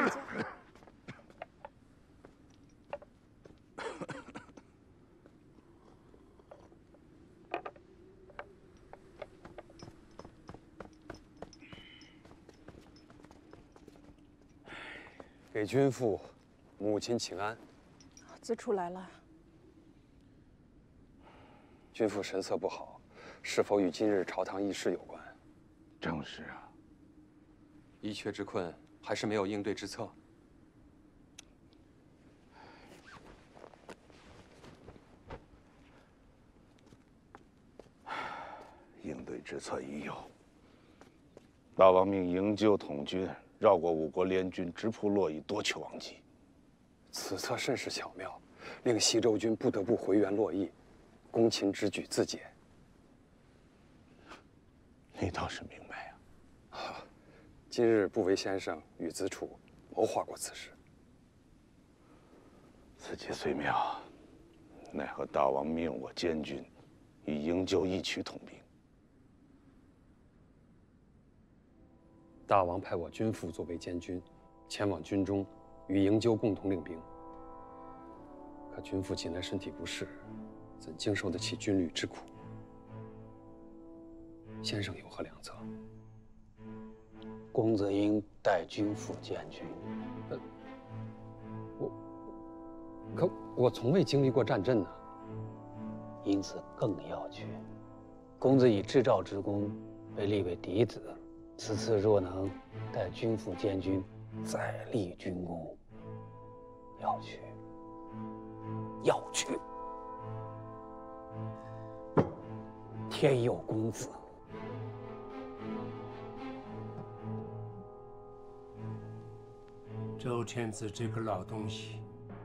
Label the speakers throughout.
Speaker 1: 请教。
Speaker 2: 给君父、母亲请安。
Speaker 1: 子楚来了。
Speaker 2: 君父神色不好，是否与今日朝堂议事有关？
Speaker 3: 正是啊。
Speaker 2: 一缺之困，还是没有应对之策。
Speaker 3: 应对之策已有。大王命营救统军绕过五国联军，直扑洛邑，夺取王畿。
Speaker 2: 此策甚是巧妙，令西周军不得不回援洛邑，攻秦之举自解。
Speaker 3: 你倒是明白
Speaker 2: 啊！今日不韦先生与子楚谋划过此事。
Speaker 3: 此计虽妙，奈何大王命我监军，与营救一曲统兵。
Speaker 2: 大王派我君父作为监军，前往军中，与营救共同领兵。可君父近来身体不适，怎经受得起军旅之苦？先生有何良策？
Speaker 4: 公子应代君父监军。
Speaker 2: 可我从未经历过战阵呢。
Speaker 4: 因此更要去。公子以制诏之功，被立为嫡子。此次若能代君父监军，再立军功，要去，要去。天佑公子。
Speaker 5: 周天子这个老东西，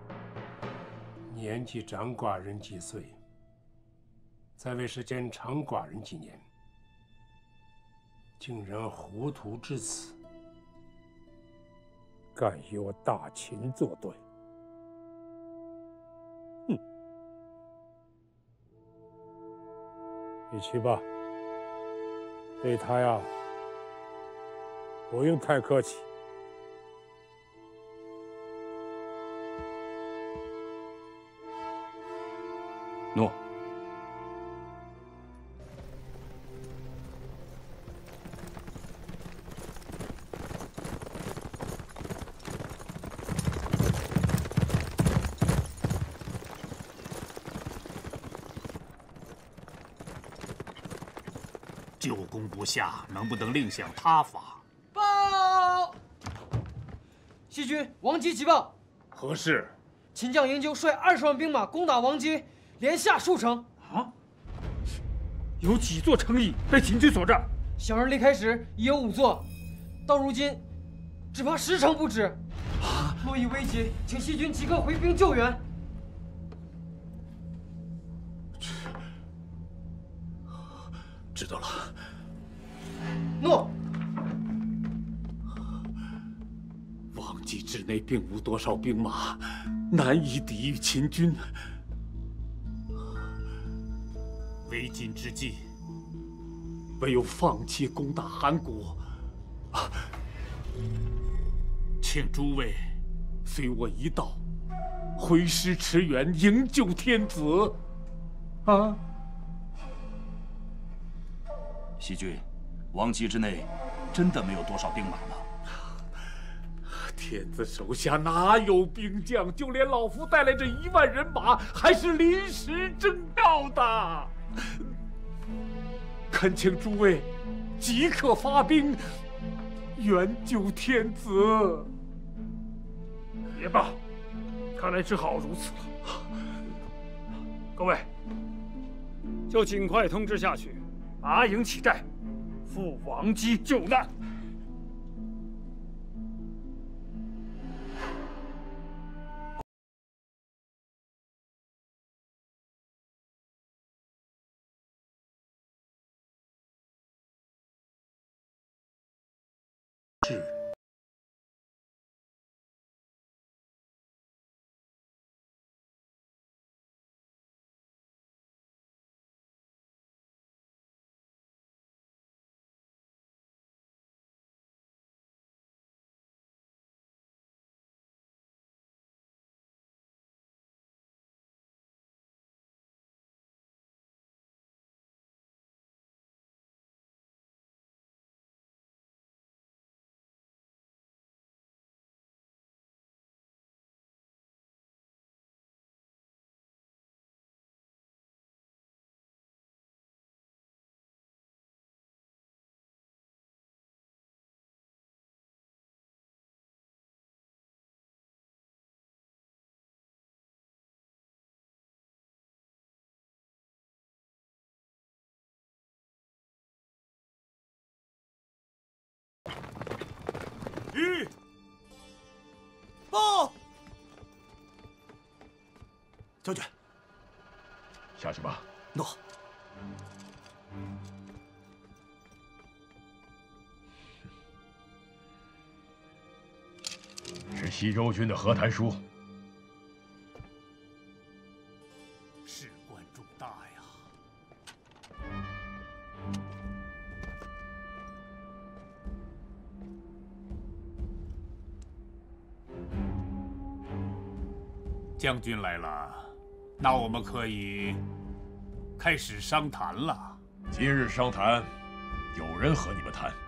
Speaker 5: 年纪长寡人几岁，在位时间长寡人几年，竟然糊涂至此，敢与我大秦作对！哼！你去吧，对他呀，不用太客气。
Speaker 6: 诺。
Speaker 7: 旧攻不下，能不能另想他法？
Speaker 8: 报！西军王畿急报。
Speaker 5: 何事？
Speaker 8: 秦将营救率20万兵马攻打王畿，连下数城。
Speaker 5: 啊？有几座城邑被秦军所占？
Speaker 8: 小人离开时已有5座，到如今只怕10城不止。
Speaker 5: 啊！
Speaker 8: 洛邑危急，请西军即刻回兵救援。
Speaker 7: 知道了。
Speaker 8: 诺。
Speaker 7: 王畿之内并无多少兵马，难以抵御秦军。为今之计，唯有放弃攻打函谷。请诸位随我一道，挥师驰援，营救天子。啊！
Speaker 6: 西军，王畿之内真的没有多少兵马吗？
Speaker 7: 天子手下哪有兵将？就连老夫带来这1万人马，还是临时征调的。恳请诸位即刻发兵，援救天子。
Speaker 5: 也罢，看来只好如此了。各位，就尽快通知下去，拔营起寨，赴王畿救难。是。
Speaker 7: 吁，
Speaker 8: 报！
Speaker 9: 将军，
Speaker 7: 下去吧。
Speaker 9: 诺。
Speaker 7: 是西周军的和谈书。 事关重大呀！将军来了，那我们可以开始商谈了。今日商谈，有人和你们谈。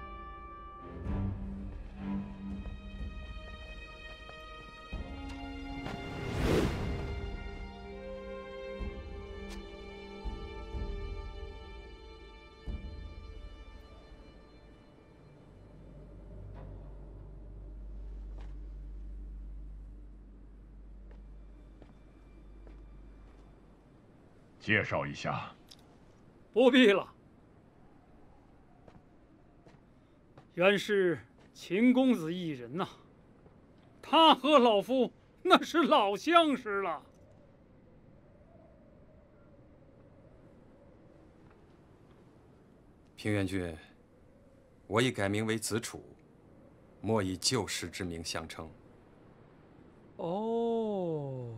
Speaker 7: 介绍一下。
Speaker 5: 不必了。原是秦公子一人呐，他和老夫那是老相识了。
Speaker 2: 平原君，我已改名为子楚，莫以旧时之名相称。
Speaker 5: 哦，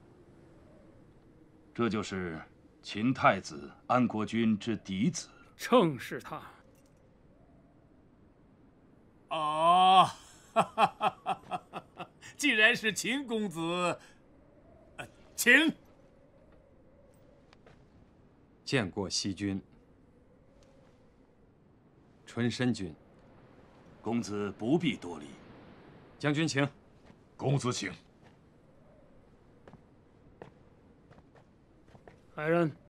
Speaker 6: 这就是秦太子安国君之嫡子。
Speaker 5: 正是他。
Speaker 7: 哦，哈哈哈哈哈！既然是秦公子，请
Speaker 2: 见过西君。春申君，
Speaker 6: 公子不必多礼。
Speaker 2: 将军请。
Speaker 7: 公子请。
Speaker 5: 来人，